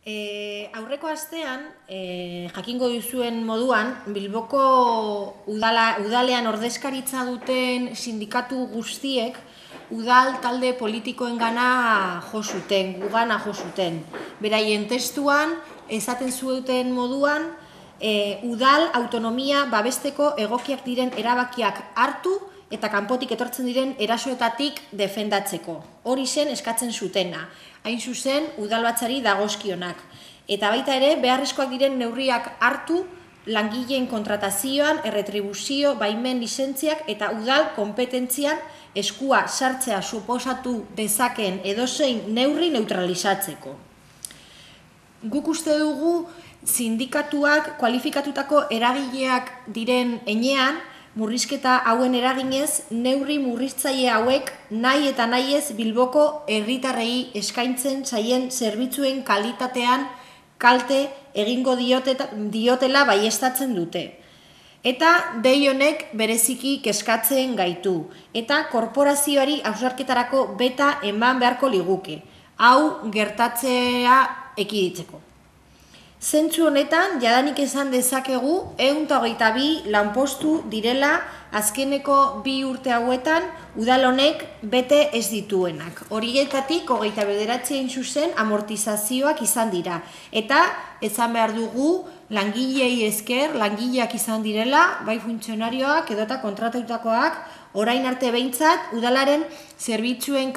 Aurreko astean, jakingo duzuen moduan, Bilboko udalean ordezkaritza duten sindikatu guztiek udal talde politikoengana jo zuten, gugana jo zuten. Beraien testuan, esaten zuten moduan, udal autonomia babesteko egokiak diren erabakiak hartu eta kanpotik etortzen diren erasoetatik defendatzeko. Hori zen eskatzen zutena, hain zuzen udalbatzari dagozkionak. Eta baita ere, beharrezkoak diren neurriak hartu langileen kontratazioan, erretribuzio, baimen lizentziak eta udal kompetentzian eskua sartzea suposatu dezakeen edozein neurri neutralizatzeko. Guk uste dugu sindikatuak kualifikatutako eragileak diren enean, murrizketa hauen eraginez, neurri murriztzaile hauek nahi eta nahi ez Bilboko herritarrei eskaintzen zaien zerbitzuen kalitatean kalte egingo diotela baieztatzen dute. Eta dei honek bereziki kezkatzen gaitu, eta korporazioari hausnarketarako beta eman beharko liguke, hau gertatzea ekiditzeko. Zentzu honetan, jadanik esan dezakegu, 122 lanpostu direla azkeneko 2 urte hauetan udal honek bete ez dituenak. Horietatik, 29 zuzen amortizazioak izan dira. Eta, esan behar dugu, langileei esker, langileak izan direla, bai funtzionarioak edota kontratautakoak, orain arte behintzat, udalaren zerbitzuen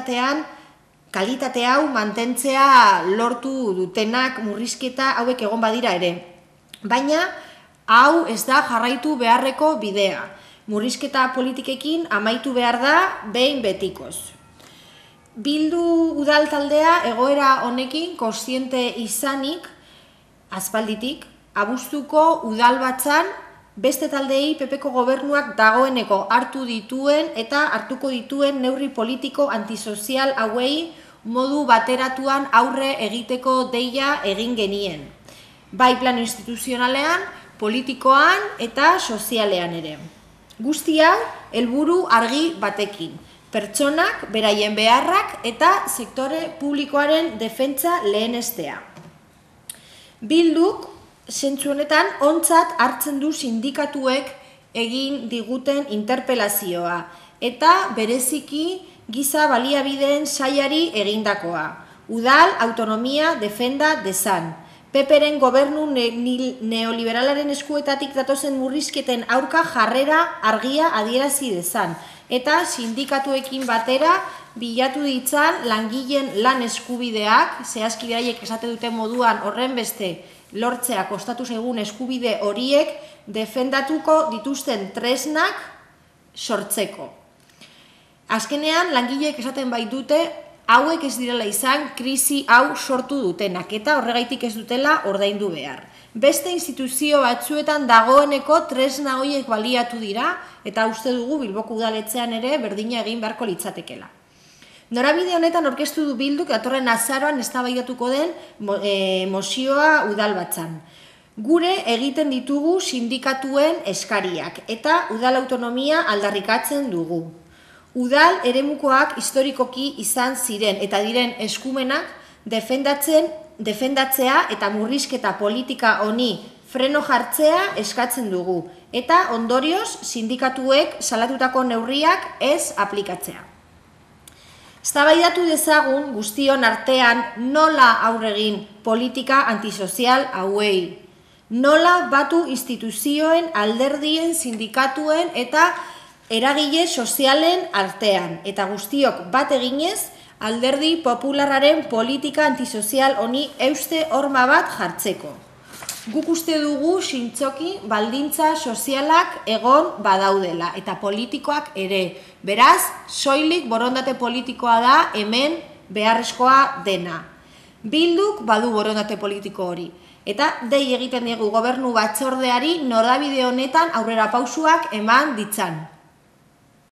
kalitate hau mantentzea lortu dutenak murrizketa hauek egon badira ere. Baina, hau ez da jarraitu beharreko bidea. Murrizketa politikekin amaitu behar da behin betikoz. Bildu udal taldea egoera honekin kontziente izanik, aspalditik, abuztuko udalbatzan beste taldeei PPko gobernuak dagoeneko hartu dituen eta hartuko dituen neurri politiko antisozial hauei modu bateratuan aurre egiteko deia egin genien. Bai plan instituzionalean, politikoan eta sozialean ere. Guztia, helburu argi batekin. Pertsonak, beraien beharrak eta sektore publikoaren defentsa lehenestea. Bilduk, zentzu honetan, ontzat hartzen du sindikatuek egin diguten interpelazioa eta bereziki giza baliabideen sailari egindakoa. Udal autonomia defenda dezan. PPren gobernu neoliberalaren eskuetatik datozen murrizketen aurka jarrera argia adierazi dezan. Eta sindikatuekin batera bilatu ditzan langileen lan eskubideak, zehazki beraiek esate duten moduan horren beste lortzea kostatu zaigun eskubide horiek defendatuko dituzten tresnak sortzeko. Azkenean, langileek esaten baitute, hauek ez direla izan krisi hau sortu dutenak eta horregaitik ez dutela ordaindu behar. Beste instituzio batzuetan dagoeneko tresna horiek baliatu dira eta uste dugu Bilboko udaletxean ere berdina egin beharko litzatekela. Norabide honetan aurkeztu du Bilduk datorren azaroan eztabaidatuko den mozioa udalbatzan. Gure egiten ditugu sindikatuen eskariak eta udal autonomia aldarrikatzen dugu. Udal eremukoak historikoki izan ziren eta diren eskumenak defendatzea eta murrizketa politika honi freno jartzea eskatzen dugu eta ondorioz sindikatuek salatutako neurriak ez aplikatzea. Eztabaidatu dezagun guztion artean nola aurre egin politika antisozial hauei. Nola batu instituzioen, alderdien, sindikatuen eta eragile sozialen artean. Eta guztiok bat eginez alderdi popularraren politika antisozial honi euste horma bat jartzeko. Guk uste dugu zintzoki baldintza sozialak egon badaudela eta politikoak ere. Beraz, soilik borondate politikoa da hemen beharrezkoa dena. Bilduk badu borondate politiko hori. Eta dei egiten diegu gobernu batzordeari norabide honetan aurrera pausuak eman ditzan.